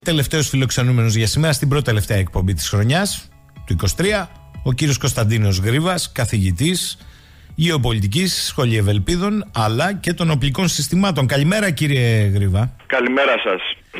Τελευταίος φιλοξενούμενος για σήμερα στην πρώτη τελευταία εκπομπή της χρονιάς του 23, ο κύριος Κωνσταντίνος Γρίβας, καθηγητής γεωπολιτικής, Σχολή Ευελπίδων, αλλά και των οπλικών συστημάτων. Καλημέρα, κύριε Γρίβα. Καλημέρα σας.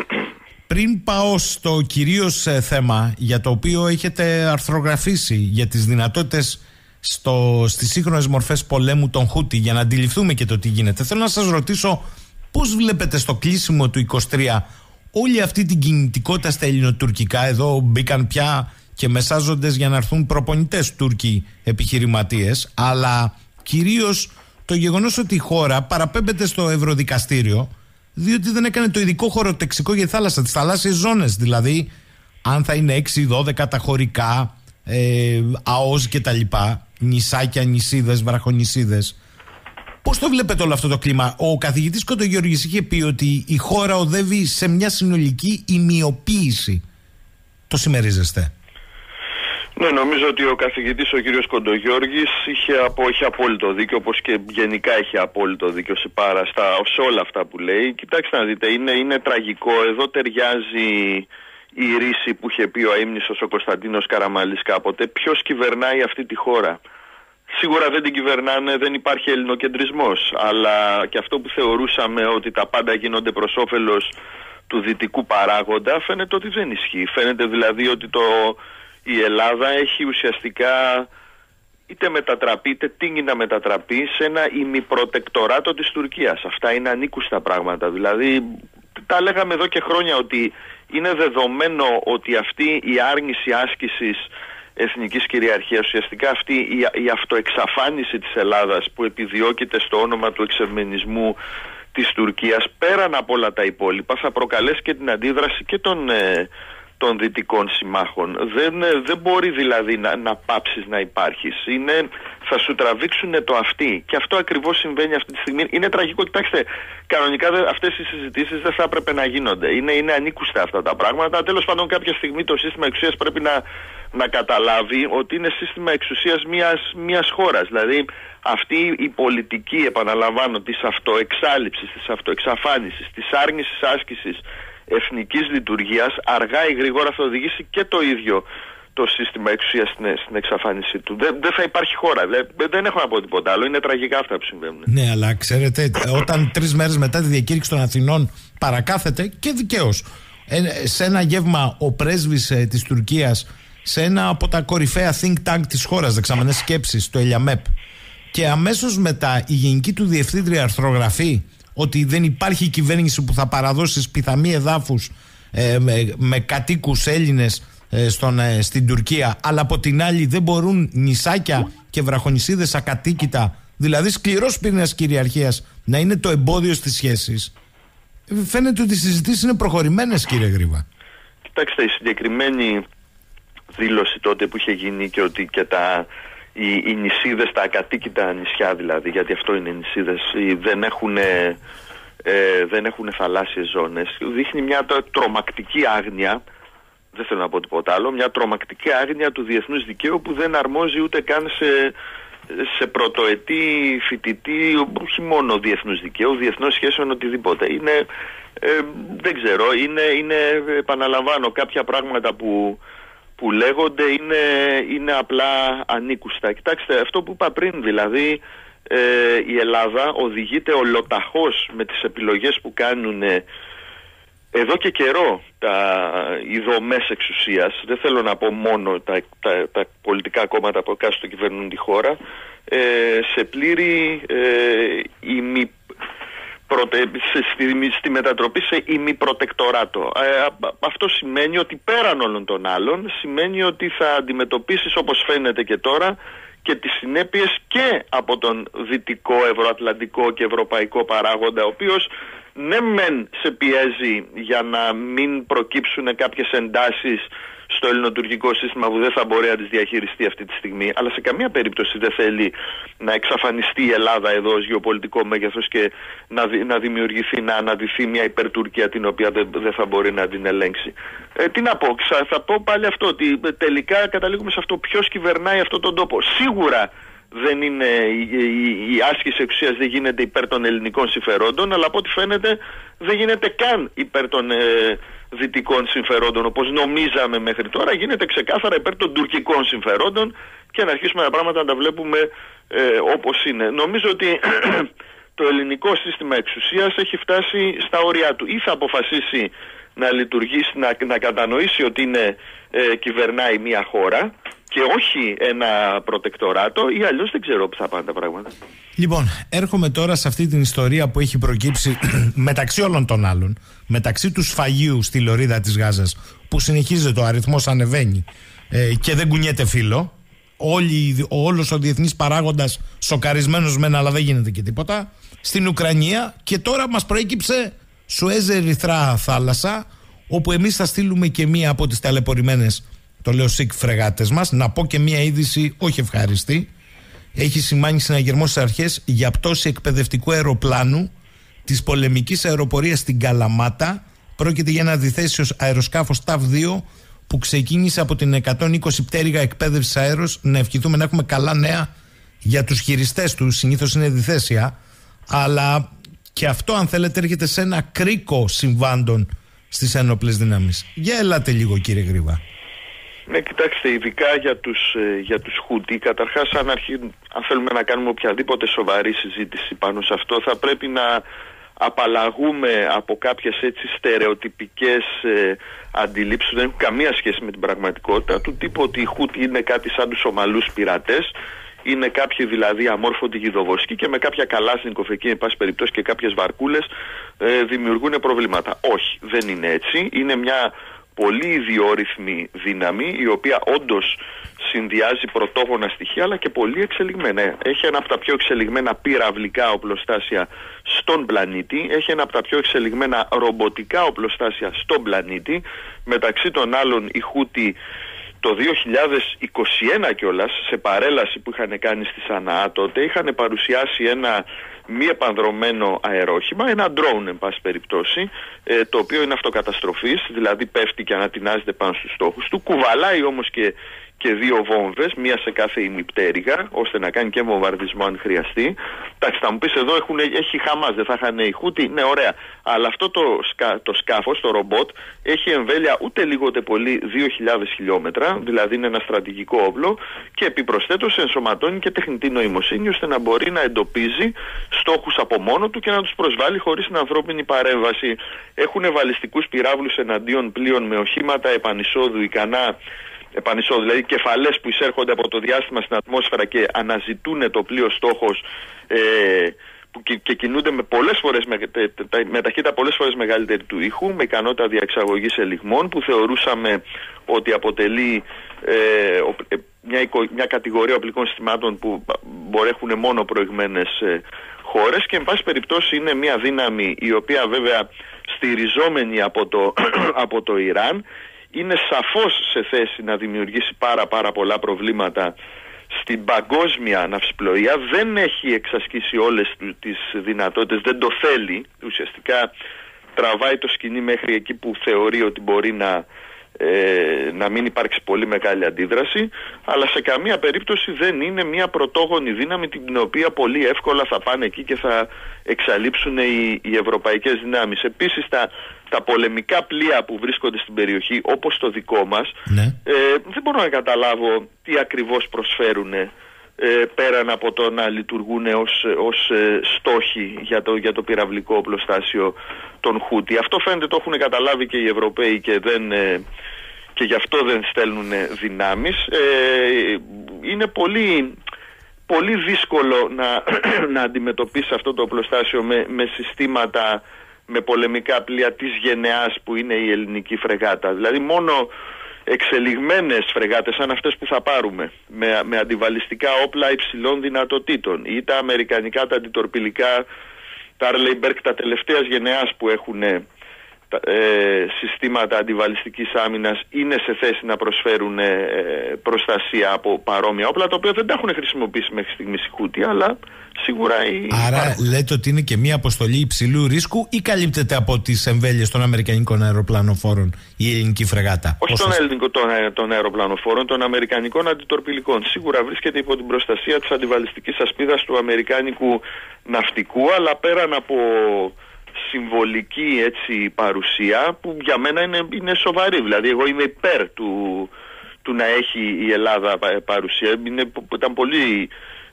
Πριν πάω στο κυρίως θέμα για το οποίο έχετε αρθρογραφήσει, για τις δυνατότητες στις σύγχρονες μορφές πολέμου των Χούτι, για να αντιληφθούμε και το τι γίνεται, θέλω να σας ρωτήσω πώς βλέπετε στο κλείσιμο του 23 όλη αυτή την κινητικότητα στα ελληνοτουρκικά. Εδώ μπήκαν πια και μεσάζοντες για να έρθουν προπονητές Τούρκοι επιχειρηματίες, αλλά κυρίως το γεγονός ότι η χώρα παραπέμπεται στο Ευρωδικαστήριο διότι δεν έκανε το ειδικό χωροτεξικό για τη θάλασσα, τις θαλάσσιες ζώνες, δηλαδή αν θα είναι 6-12 τα χωρικά, ΑΟΣ και τα λοιπά, νησάκια, νησίδες, βραχονησίδες. Πώς το βλέπετε όλο αυτό το κλίμα? Ο καθηγητής Κοντογιώργης είχε πει ότι η χώρα οδεύει σε μια συνολική ημιοποίηση. Το συμμερίζεστε? Ναι, νομίζω ότι ο καθηγητής ο κύριος Κοντογιώργης είχε απόλυτο δίκιο, όπως και γενικά έχει απόλυτο δίκιο σε όλα αυτά που λέει. Κοιτάξτε να δείτε, είναι τραγικό. Εδώ ταιριάζει η ρίση που είχε πει ο αείμνηστος ο Κωνσταντίνος Καραμανλής κάποτε. Ποιος κυβερνάει αυτή τη χώρα? Σίγουρα δεν την κυβερνάνε, δεν υπάρχει ελληνοκεντρισμός, αλλά και αυτό που θεωρούσαμε ότι τα πάντα γίνονται προς όφελος του δυτικού παράγοντα, φαίνεται ότι δεν ισχύει. Φαίνεται δηλαδή ότι η Ελλάδα έχει ουσιαστικά είτε μετατραπεί, είτε τείνει να μετατραπεί σε ένα ημιπροτεκτοράτο της Τουρκίας. Αυτά είναι ανήκουστα πράγματα. Δηλαδή, τα λέγαμε εδώ και χρόνια ότι είναι δεδομένο ότι αυτή η άρνηση άσκησης εθνικής κυριαρχίας, ουσιαστικά αυτή η αυτοεξαφάνιση της Ελλάδας που επιδιώκεται στο όνομα του εξευμενισμού της Τουρκίας, πέραν από όλα τα υπόλοιπα, θα προκαλέσει και την αντίδραση και των δυτικών συμμάχων. Δεν μπορεί δηλαδή να πάψεις να υπάρχεις. Θα σου τραβήξουν το αυτί. Και αυτό ακριβώς συμβαίνει αυτή τη στιγμή. Είναι τραγικό. Κοιτάξτε, κανονικά αυτές οι συζητήσεις δεν θα έπρεπε να γίνονται. Είναι ανήκουστα αυτά τα πράγματα. Τέλος πάντων, κάποια στιγμή το σύστημα εξουσίας πρέπει να καταλάβει ότι είναι σύστημα εξουσίας μιας χώρας. Δηλαδή, αυτή η πολιτική, επαναλαμβάνω, της αυτοεξάλειψης, της αυτοεξαφάνισης, της άρνησης άσκησης εθνικής λειτουργίας, αργά ή γρήγορα θα οδηγήσει και το ίδιο το σύστημα εξουσίας στην εξαφάνιση του. Δεν θα υπάρχει χώρα. Δεν έχω να πω τίποτα άλλο. Είναι τραγικά αυτά που συμβαίνουν. Ναι, αλλά ξέρετε, όταν 3 μέρες μετά τη διακήρυξη των Αθηνών παρακάθεται, και δικαίως, σε ένα γεύμα ο πρέσβης της Τουρκίας, σε ένα από τα κορυφαία think tank της χώρας, δεξαμενές σκέψεις, το ΕΛΙΑΜΕΠ, και αμέσως μετά η γενική του διευθύντρια αρθρογραφεί ότι δεν υπάρχει κυβέρνηση που θα παραδώσει σπιθαμή εδάφους με κατοίκους Έλληνες στην Τουρκία, αλλά από την άλλη δεν μπορούν νησάκια και βραχονησίδες ακατοίκητα, δηλαδή σκληρός πυρήνας κυριαρχίας, να είναι το εμπόδιο στις σχέσεις. Φαίνεται ότι οι συζητήσεις είναι προχωρημένες, κύριε Γρίβα. Κοιτάξτε, η συγκεκριμένη δήλωση τότε που είχε γίνει και ότι και οι νησίδες, τα ακατοίκητα νησιά δηλαδή, γιατί αυτό είναι νησίδες, δεν έχουν θαλάσσιες ζώνες, δείχνει μια τρομακτική άγνοια, δεν θέλω να πω τίποτα άλλο, μια τρομακτική άγνοια του διεθνούς δικαίου που δεν αρμόζει ούτε καν σε πρωτοετή φοιτητή, όχι μόνο διεθνούς δικαίου, διεθνών σχέσεων, οτιδήποτε. Δεν ξέρω, επαναλαμβάνω, κάποια πράγματα που λέγονται είναι απλά ανήκουστα. Κοιτάξτε, αυτό που είπα πριν, δηλαδή η Ελλάδα οδηγείται ολοταχώς με τις επιλογές που κάνουν εδώ και καιρό οι δομές εξουσίας. Δεν θέλω να πω μόνο τα πολιτικά κόμματα που εκάστοτε κυβερνούν τη χώρα, σε πλήρη στη μετατροπή σε ημιπροτεκτοράτο. Αυτό σημαίνει ότι πέραν όλων των άλλων, σημαίνει ότι θα αντιμετωπίσεις, όπως φαίνεται και τώρα, και τις συνέπειες και από τον δυτικό, ευρωατλαντικό και ευρωπαϊκό παράγοντα, ο οποίος ναι μεν σε πιέζει για να μην προκύψουν κάποιες εντάσεις στο ελληνοτουρκικό σύστημα που δεν θα μπορεί να τις διαχειριστεί αυτή τη στιγμή, αλλά σε καμία περίπτωση δεν θέλει να εξαφανιστεί η Ελλάδα εδώ ως γεωπολιτικό μέγεθος και να δημιουργηθεί, να αναδυθεί μια υπερτουρκία την οποία δεν θα μπορεί να την ελέγξει. Τι να πω, θα πω πάλι αυτό, ότι τελικά καταλήγουμε σε αυτό, ποιος κυβερνάει αυτόν τον τόπο. Σίγουρα δεν είναι, η άσκηση εξουσίας δεν γίνεται υπέρ των ελληνικών συμφερόντων, αλλά από ό,τι φαίνεται δεν γίνεται καν υπέρ των δυτικών συμφερόντων, όπως νομίζαμε μέχρι τώρα. Γίνεται ξεκάθαρα υπέρ των τουρκικών συμφερόντων, και να αρχίσουμε τα πράγματα να τα βλέπουμε όπως είναι. Νομίζω ότι το ελληνικό σύστημα εξουσίας έχει φτάσει στα όρια του. Ή θα αποφασίσει να λειτουργήσει, να κατανοήσει ότι κυβερνάει μια χώρα και όχι ένα προτεκτοράτο, ή αλλιώς δεν ξέρω που θα πάνε τα πράγματα. Λοιπόν, έρχομαι τώρα σε αυτή την ιστορία που έχει προκύψει μεταξύ όλων των άλλων, μεταξύ του σφαγείου στη λωρίδα της Γάζας, που συνεχίζεται, ο αριθμός ανεβαίνει και δεν κουνιέται φύλλο. Όλος ο διεθνής παράγοντας σοκαρισμένος μεν, αλλά δεν γίνεται και τίποτα. Στην Ουκρανία, και τώρα μας προέκυψε Σουέζ-Ερυθρά θάλασσα, όπου εμείς θα στείλουμε και μία από τις ταλαιπωρημένες, το λέω ΣΥΚ, φρεγάτες μας. Να πω και μία είδηση όχι ευχάριστη. Έχει σημάνει συναγερμός στις αρχές για πτώση εκπαιδευτικού αεροπλάνου της πολεμικής αεροπορίας στην Καλαμάτα. Πρόκειται για ένα αντιθέσιο αεροσκάφος TAV-2 που ξεκίνησε από την 120 πτέρυγα εκπαίδευσης αέρος. Να ευχηθούμε να έχουμε καλά νέα για τους χειριστές του. Συνήθως είναι διθέσια, αλλά και αυτό, αν θέλετε, έρχεται σε ένα κρίκο συμβάντων στις ένοπλες δυνάμεις. Για ελάτε λίγο, κύριε Γρήβα. Ναι, κοιτάξτε, ειδικά για τους Χούτι, καταρχάς αν θέλουμε να κάνουμε οποιαδήποτε σοβαρή συζήτηση πάνω σε αυτό, θα πρέπει να απαλλαγούμε από κάποιες έτσι στερεοτυπικές αντιλήψεις που δεν έχουν καμία σχέση με την πραγματικότητα, του τύπου ότι οι Χούτι είναι κάτι σαν τους Ομαλούς πειρατές, είναι κάποιοι δηλαδή αμόρφωτοι γιδοβοσκοί και με κάποια καλάσνικοφ εκεί, εν πάση περιπτώσει, και κάποιες βαρκούλες δημιουργούν προβλήματα. Όχι, δεν είναι έτσι. Είναι μια πολύ ιδιόρυθμη δύναμη, η οποία όντως συνδυάζει πρωτόγωνα στοιχεία, αλλά και πολύ εξελιγμένα. Έχει ένα από τα πιο εξελιγμένα πυραυλικά οπλοστάσια στον πλανήτη, έχει ένα από τα πιο εξελιγμένα ρομποτικά οπλοστάσια στον πλανήτη. Μεταξύ των άλλων, οι Χούτι το 2021 κιόλας, σε παρέλαση που είχαν κάνει στη Σαναά τότε, είχαν παρουσιάσει ένα μη επανδρωμένο αερόχημα, ένα drone εν πάση περιπτώσει, το οποίο είναι αυτοκαταστροφής, δηλαδή πέφτει και ανατινάζεται πάνω στους στόχους του, κουβαλάει όμως και δύο βόμβες, μία σε κάθε ημιπτέρυγα, ώστε να κάνει και βομβαρδισμό αν χρειαστεί. Εντάξει, θα μου πεις εδώ έχει Χαμάς, δεν θα είχαν οι Χούτι. Ναι, ωραία. Αλλά αυτό το σκάφος, το ρομπότ, έχει εμβέλεια ούτε λίγο ούτε πολύ 2.000 χιλιόμετρα, δηλαδή είναι ένα στρατηγικό όπλο, και επιπροσθέτως ενσωματώνει και τεχνητή νοημοσύνη, ώστε να μπορεί να εντοπίζει στόχους από μόνο του και να τους προσβάλλει χωρίς την ανθρώπινη παρέμβαση. Έχουν βαλιστικούς πυράβλους εναντίον πλοίων με οχήματα επανεισόδου ικανά. Δηλαδή κεφαλές που εισέρχονται από το διάστημα στην ατμόσφαιρα και αναζητούν το πλοίο στόχος, και κινούνται με ταχύτητα πολλές φορές μεγαλύτερη του ήχου, με ικανότητα διαξαγωγής ελιγμών, που θεωρούσαμε ότι αποτελεί μια κατηγορία οπλικών συστημάτων που έχουν μόνο προηγμένες χώρες, και εν πάση περιπτώσει είναι μια δύναμη η οποία, βέβαια στηριζόμενη από το Ιράν, είναι σαφώς σε θέση να δημιουργήσει πάρα πολλά προβλήματα στην παγκόσμια ναυσιπλοεία. Δεν έχει εξασκήσει όλες τις δυνατότητες, δεν το θέλει. Ουσιαστικά τραβάει το σκηνή μέχρι εκεί που θεωρεί ότι μπορεί να μην υπάρξει πολύ μεγάλη αντίδραση, αλλά σε καμία περίπτωση δεν είναι μια πρωτόγονη δύναμη την οποία πολύ εύκολα θα πάνε εκεί και θα εξαλείψουν οι ευρωπαϊκές δυνάμεις. Επίσης τα πολεμικά πλοία που βρίσκονται στην περιοχή, όπως το δικό μας, δεν μπορώ να καταλάβω τι ακριβώς προσφέρουν, πέραν από το να λειτουργούν ως στόχοι για το πυραυλικό οπλοστάσιο των Χούτι. Αυτό φαίνεται το έχουν καταλάβει και οι Ευρωπαίοι και γι' αυτό δεν στέλνουν δυνάμεις. Είναι πολύ δύσκολο να αντιμετωπίσει αυτό το οπλοστάσιο με συστήματα, με πολεμικά πλοία της γενεάς που είναι η ελληνική φρεγάτα. Δηλαδή μόνο εξελιγμένες φρεγάτες σαν αυτές που θα πάρουμε, με αντιβαλιστικά όπλα υψηλών δυνατοτήτων, ή τα αμερικανικά, τα αντιτορπιλικά, τα Arleigh Burke, τα τελευταίας γενεάς, που έχουν συστήματα αντιβαλιστικής άμυνας είναι σε θέση να προσφέρουν προστασία από παρόμοια όπλα, τα οποία δεν τα έχουν χρησιμοποιήσει μέχρι στιγμής οι Χούτι, αλλά σίγουρα Άρα λέτε ότι είναι και μια αποστολή υψηλού ρίσκου, ή καλύπτεται από τις εμβέλειες των αμερικανικών αεροπλανοφόρων η ελληνική φρεγάτα? Όχι των αεροπλανοφόρων, των αμερικανικών αντιτορπιλικών. Σίγουρα βρίσκεται υπό την προστασία της αντιβαλιστικής ασπίδας του αμερικάνικου ναυτικού, αλλά πέραν από συμβολική παρουσία, που για μένα είναι σοβαρή. Δηλαδή εγώ είμαι υπέρ του να έχει η Ελλάδα παρουσία. Ήταν πολύ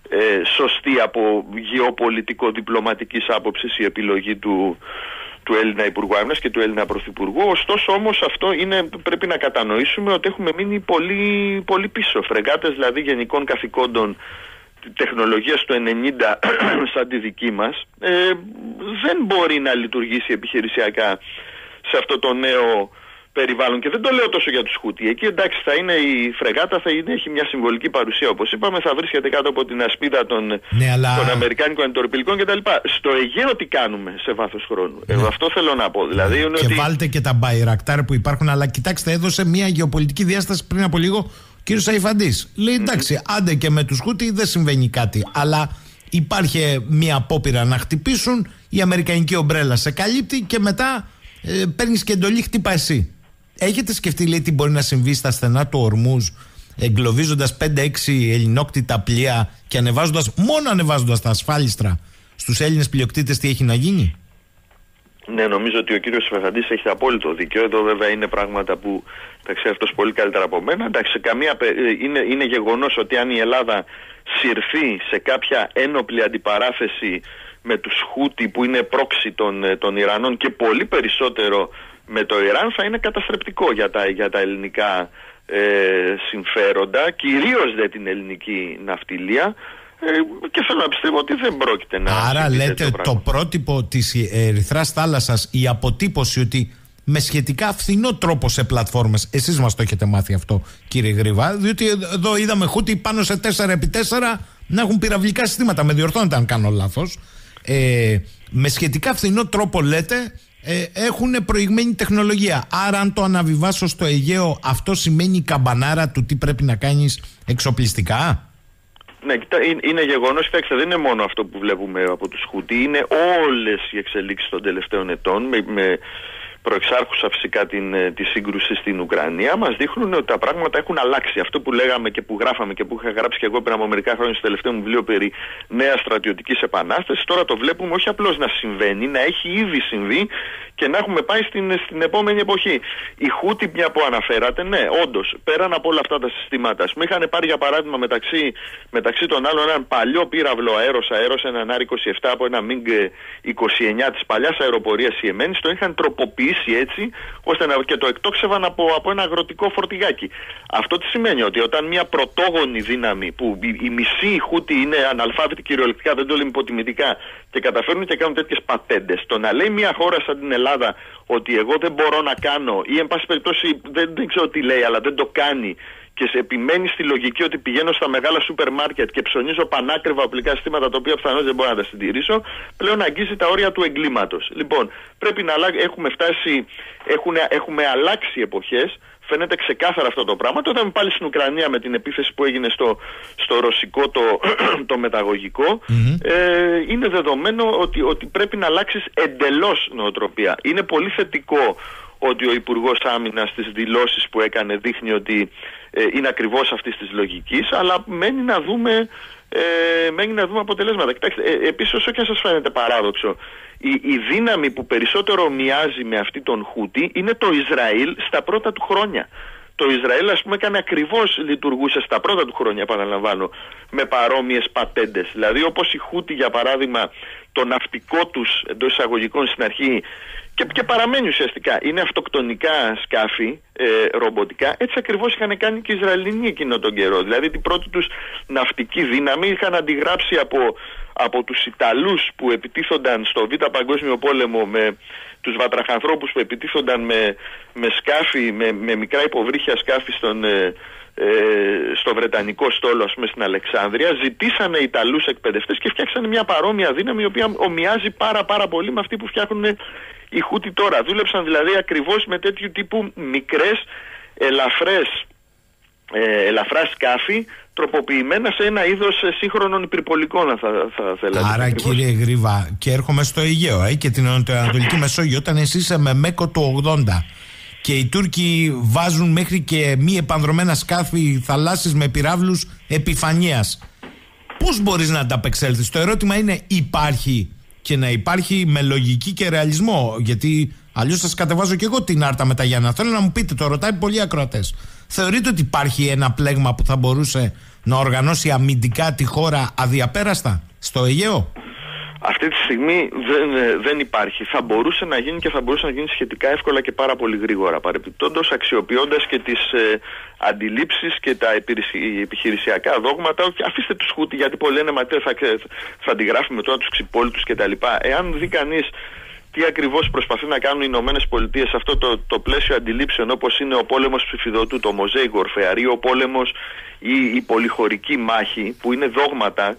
σωστή από γεωπολιτικο-διπλωματικής άποψης η επιλογή του Έλληνα Υπουργού Άμυνας και του Έλληνα Πρωθυπουργού. Ωστόσο όμως αυτό πρέπει να κατανοήσουμε ότι έχουμε μείνει πολύ, πολύ πίσω. Φρεγάτες δηλαδή γενικών καθηκόντων τεχνολογίας του 90 σαν τη δική μας δεν μπορεί να λειτουργήσει επιχειρησιακά σε αυτό το νέο περιβάλλον. Και δεν το λέω τόσο για τους Χούτι. Εκεί εντάξει θα είναι η φρεγάτα, έχει μια συμβολική παρουσία, όπως είπαμε, θα βρίσκεται κάτω από την ασπίδα των αμερικάνικων αντιτορπιλικών κτλ. Στο Αιγαίο τι κάνουμε σε βάθος χρόνου? Αυτό θέλω να πω. Δηλαδή, είναι και βάλτε και τα Μπαϊρακτάρ που υπάρχουν, αλλά κοιτάξτε, έδωσε μια γεωπολιτική διάσταση πριν από λίγο ο κύριος Σαϊφαντής. Λέει εντάξει, άντε και με τους Χούτι δεν συμβαίνει κάτι, αλλά υπάρχει μια απόπειρα να χτυπήσουν, η αμερικανική ομπρέλα σε καλύπτει και μετά παίρνεις και εντολή, χτύπα εσύ. Έχετε σκεφτεί, λέει, τι μπορεί να συμβεί στα στενά του Ορμούζ, εγκλωβίζοντας 5-6 ελληνόκτητα πλοία και μόνο ανεβάζοντας τα ασφάλιστρα στους Έλληνες πλειοκτήτες, τι έχει να γίνει? Ναι, νομίζω ότι ο κύριος Σαϊφαντής έχει απόλυτο δίκιο. Εδώ βέβαια είναι πράγματα που τα ξέρει αυτός πολύ καλύτερα από μένα. Εντάξει, είναι γεγονός ότι αν η Ελλάδα συρθεί σε κάποια ένοπλη αντιπαράθεση με τους Χούτι που είναι πρόξη των Ιρανών και πολύ περισσότερο με το Ιράν, θα είναι καταστρεπτικό για τα ελληνικά συμφέροντα, κυρίως δε την ελληνική ναυτιλία, και θέλω να πιστεύω ότι δεν πρόκειται να... Άρα λέτε το πρότυπο της Ερυθράς Θάλασσας, η αποτύπωση ότι με σχετικά φθηνό τρόπο σε πλατφόρμες, εσείς μας το έχετε μάθει αυτό κύριε Γρήβα, διότι εδώ είδαμε Χούτι πάνω σε 4x4 να έχουν πυραυλικά συστήματα, με διορθώνετε αν κάνω λάθος, με σχετικά φθηνό τρόπο λέτε έχουν προηγμένη τεχνολογία. Άρα αν το αναβιβάσω στο Αιγαίο, αυτό σημαίνει η καμπανάρα του τι πρέπει να κάνεις εξοπλιστικά? Ναι, είναι γεγονός. Κοιτάξτε, δεν είναι μόνο αυτό που βλέπουμε από τους Χούτι, είναι όλες οι εξελίξεις των τελευταίων ετών με προεξάρχουσα φυσικά τη σύγκρουση στην Ουκρανία, μας δείχνουν ότι τα πράγματα έχουν αλλάξει. Αυτό που λέγαμε και που γράφαμε και που είχα γράψει και εγώ πριν από μερικά χρόνια στο τελευταίο μου βιβλίο περί νέας στρατιωτικής επανάστασης, τώρα το βλέπουμε όχι απλώς να συμβαίνει, να έχει ήδη συμβεί και να έχουμε πάει στην επόμενη εποχή. Οι Χούτι, μια που αναφέρατε, ναι, όντως, πέραν από όλα αυτά τα συστήματα, μου είχαν πάρει για παράδειγμα μεταξύ των άλλων έναν παλιό πύραυλο αέρος, έναν R-27 από ένα MiG-29 της παλιάς αεροπορίας Ιεμένης, το είχαν τροποποιήσει έτσι, ώστε και το εκτόξευαν από ένα αγροτικό φορτηγάκι. Αυτό τι σημαίνει? Ότι όταν μια πρωτόγονη δύναμη, που η μισή Χούτι είναι αναλφάβητη κυριολεκτικά, δεν το λέμε υποτιμητικά, και καταφέρνουν και κάνουν τέτοιες πατέντες, το να λέει μια χώρα σαν την Ελλάδα ότι εγώ δεν μπορώ να κάνω, ή εν πάση περιπτώσει δεν ξέρω τι λέει, αλλά δεν το κάνει, και σε επιμένει στη λογική ότι πηγαίνω στα μεγάλα σούπερ μάρκετ και ψωνίζω πανάκριβα οπλικά συστήματα τα οποία πιθανώς δεν μπορώ να τα συντηρήσω, πλέον αγγίζει τα όρια του εγκλήματος. Λοιπόν, πρέπει να έχουμε αλλάξει εποχές. Φαίνεται ξεκάθαρα αυτό το πράγμα. Το είδαμε πάλι στην Ουκρανία με την επίθεση που έγινε στο ρωσικό το μεταγωγικό. Είναι δεδομένο ότι πρέπει να αλλάξεις εντελώς νοοτροπία. Είναι πολύ θετικό ότι ο Υπουργός Άμυνας στις δηλώσεις που έκανε δείχνει ότι είναι ακριβώς αυτής της λογικής, αλλά μένει να δούμε αποτελέσματα. Κοιτάξτε, επίσης, όσο και αν σας φαίνεται παράδοξο, η δύναμη που περισσότερο μοιάζει με αυτή των Χούτι είναι το Ισραήλ στα πρώτα του χρόνια. Το Ισραήλ, ας πούμε, λειτουργούσε στα πρώτα του χρόνια, επαναλαμβάνω, με παρόμοιες πατέντες. Δηλαδή, όπως οι Χούτι, για παράδειγμα, το ναυτικό τους εντός εισαγωγικών στην αρχή και παραμένει ουσιαστικά, είναι αυτοκτονικά σκάφη, ρομποτικά, έτσι ακριβώς είχαν κάνει και οι Ισραηλινοί εκείνο τον καιρό. Δηλαδή την πρώτη τους ναυτική δύναμη είχαν αντιγράψει από τους Ιταλούς που επιτίθονταν στο Β' Παγκόσμιο Πόλεμο, με τους βατραχανθρώπους που επιτίθονταν με σκάφη, με μικρά υποβρύχια σκάφη στο Βρετανικό στόλο, ας πούμε, στην Αλεξάνδρεια. Ζητήσανε Ιταλούς εκπαιδευτές και φτιάξανε μια παρόμοια δύναμη, η οποία ομοιάζει πάρα πολύ με αυτή που φτιάχνουν οι Χούτι τώρα. Δούλεψαν δηλαδή ακριβώς με τέτοιου τύπου μικρές, ελαφρά σκάφη, τροποποιημένα σε ένα είδος σύγχρονων υπερπολικών, θα θέλατε. Άρα ακριβώς. Κύριε Γρήβα, και έρχομαι στο Αιγαίο και την Ανατολική Μεσόγειο, όταν εσείς είσαι με Μέκο του 80 και οι Τούρκοι βάζουν μέχρι και μη επανδρομένα σκάφη θαλάσσιες με πυράβλους επιφανείας, πώς μπορείς να ανταπεξέλθεις? Το ερώτημα είναι, υπάρχει, και να υπάρχει με λογική και ρεαλισμό, γιατί αλλιώς σας κατεβάζω και εγώ την άρτα με τα Γιάννα. Θέλω να μου πείτε, το ρωτάει πολλοί ακροατές. Θεωρείτε ότι υπάρχει ένα πλέγμα που θα μπορούσε να οργανώσει αμυντικά τη χώρα αδιαπέραστα στο Αιγαίο? Αυτή τη στιγμή δεν υπάρχει. Θα μπορούσε να γίνει, και θα μπορούσε να γίνει σχετικά εύκολα και πάρα πολύ γρήγορα. Παρεπιπτόντως, αξιοποιώντας και τις αντιλήψεις και τα επιχειρησιακά δόγματα. Αφήστε τους Χούτι, γιατί πολλοί λένε θα αντιγράφουμε τώρα τους ξυπόλοιτους κτλ. Εάν δει κανείς τι ακριβώς προσπαθούν να κάνουν οι Ηνωμένες Πολιτείες σε αυτό το πλαίσιο αντιλήψεων, όπως είναι ο πόλεμος ψηφιδωτού, το Mosaic Warfare, ή ο πόλεμος ή η πολυχωρική μάχη, που είναι δόγματα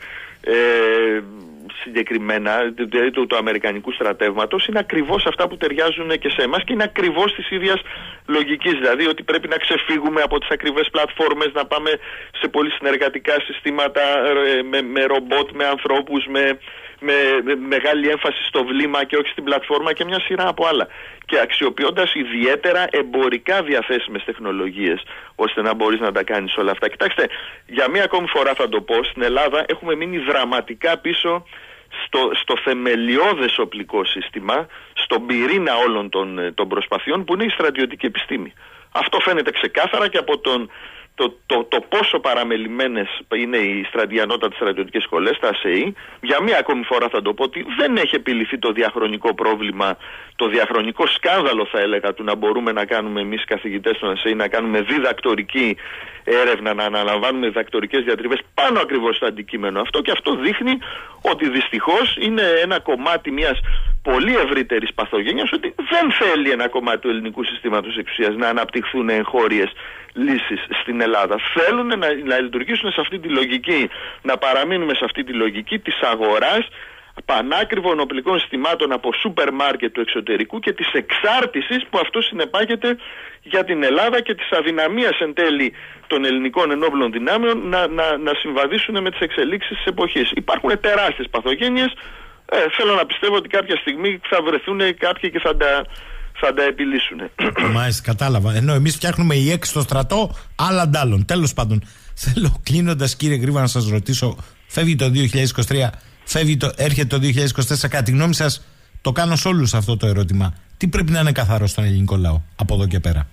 συγκεκριμένα του αμερικανικού στρατεύματος, είναι ακριβώς αυτά που ταιριάζουν και σε εμάς και είναι ακριβώς της ίδιας λογικής. Δηλαδή ότι πρέπει να ξεφύγουμε από τις ακριβές πλατφόρμες, να πάμε σε πολύ συνεργατικά συστήματα με ρομπότ, με ανθρώπους, με μεγάλη έμφαση στο βλήμα και όχι στην πλατφόρμα, και μια σειρά από άλλα. Και αξιοποιώντας ιδιαίτερα εμπορικά διαθέσιμες τεχνολογίες, ώστε να μπορείς να τα κάνεις όλα αυτά. Κοιτάξτε, για μία ακόμη φορά θα το πω, στην Ελλάδα έχουμε μείνει δραματικά πίσω στο θεμελιώδες οπλικό σύστημα, στον πυρήνα όλων των προσπαθειών, που είναι η στρατιωτική επιστήμη. Αυτό φαίνεται ξεκάθαρα και από το πόσο παραμελημένες είναι οι ανώτατες στρατιωτικές σχολές, τα ΑΣΕΗ. Για μία ακόμη φορά θα το πω ότι δεν έχει επιληθεί το διαχρονικό πρόβλημα, το διαχρονικό σκάνδαλο, θα έλεγα, του να μπορούμε να κάνουμε εμείς καθηγητές των ΑΣΕΗ, να κάνουμε διδακτορική έρευνα, να αναλαμβάνουμε διδακτορικές διατριβές πάνω ακριβώς στο αντικείμενο αυτό, και αυτό δείχνει ότι δυστυχώς είναι ένα κομμάτι μιας πολύ ευρύτερης παθογένειας, ότι δεν θέλει ένα κομμάτι του ελληνικού συστήματος εξουσίας να αναπτυχθούν εγχώριες λύσεις στην Ελλάδα. Θέλουν να λειτουργήσουν σε αυτή τη λογική, να παραμείνουμε σε αυτή τη λογική της αγοράς πανάκριβων οπλικών συστημάτων από σούπερ μάρκετ του εξωτερικού και της εξάρτησης που αυτό συνεπάγεται για την Ελλάδα και της αδυναμίας εν τέλει των ελληνικών ενόπλων δυνάμεων να συμβαδίσουν με τις εξελίξεις της εποχής. Υπάρχουν τεράστιες παθογένειες. Θέλω να πιστεύω ότι κάποια στιγμή θα βρεθούν κάποιοι και θα τα επιλύσουν. Μάλιστα, κατάλαβα. Ενώ εμείς φτιάχνουμε οι έξι στο στρατό, άλλα αντάλλων. Τέλος πάντων, θέλω κλείνοντας, κύριε Γρήβα, να σας ρωτήσω, φεύγει το 2023, έρχεται το 2024, κατά τη γνώμη σας, το κάνω σε όλους αυτό το ερώτημα. Τι πρέπει να είναι καθαρό στον ελληνικό λαό από εδώ και πέρα?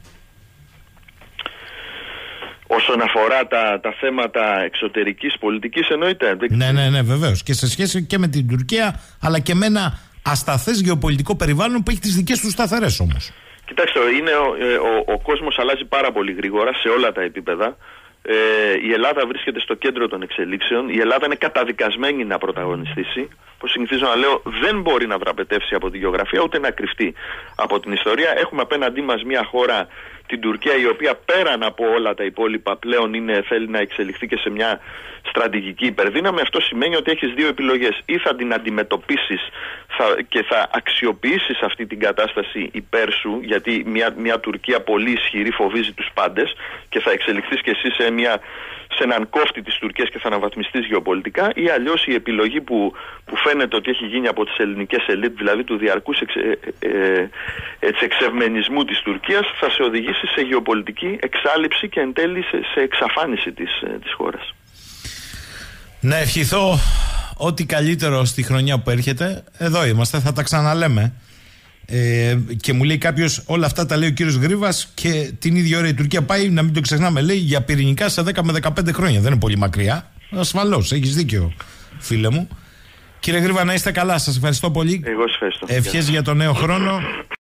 Όσον αφορά τα θέματα εξωτερικής πολιτικής, εννοείται. Ναι, βεβαίως. Και σε σχέση και με την Τουρκία, αλλά και με ένα ασταθές γεωπολιτικό περιβάλλον που έχει τις δικές του σταθερές όμως. Κοιτάξτε, ο κόσμος αλλάζει πάρα πολύ γρήγορα σε όλα τα επίπεδα. Η Ελλάδα βρίσκεται στο κέντρο των εξελίξεων. Η Ελλάδα είναι καταδικασμένη να πρωταγωνιστήσει. Όπως συνηθίζω να λέω, δεν μπορεί να δραπετεύσει από τη γεωγραφία ούτε να κρυφτεί από την ιστορία. Έχουμε απέναντί μας μια χώρα, την Τουρκία, η οποία πέραν από όλα τα υπόλοιπα πλέον θέλει να εξελιχθεί και σε μια στρατηγική υπερδύναμη. Αυτό σημαίνει ότι έχεις δύο επιλογές. Ή θα την αντιμετωπίσεις και θα αξιοποιήσεις αυτή την κατάσταση υπέρ σου, γιατί μια Τουρκία πολύ ισχυρή φοβίζει τους πάντες, και θα εξελιχθείς και εσύ σε έναν κόφτη της Τουρκίας και θα αναβαθμιστείς γεωπολιτικά, ή αλλιώς η επιλογή που φαίνεται ότι έχει γίνει από τις ελληνικές ελίτ, δηλαδή του διαρκούς εξευμενισμού της Τουρκίας, θα σε οδηγήσει σε γεωπολιτική εξάλειψη και εν τέλει σε εξαφάνιση της χώρας. Να ευχηθώ ό,τι καλύτερο στη χρονιά που έρχεται. Εδώ είμαστε, θα τα ξαναλέμε. Και μου λέει κάποιος, όλα αυτά τα λέει ο κύριος Γρήβας, και την ίδια ώρα η Τουρκία πάει, να μην το ξεχνάμε, λέει, για πυρηνικά σε 10 με 15 χρόνια. Δεν είναι πολύ μακριά. Ασφαλώς, έχεις δίκιο, φίλε μου. Κύριε Γρήβα, να είστε καλά. Σας ευχαριστώ πολύ. Εγώ σας ευχαριστώ. Ευχές για τον νέο χρόνο.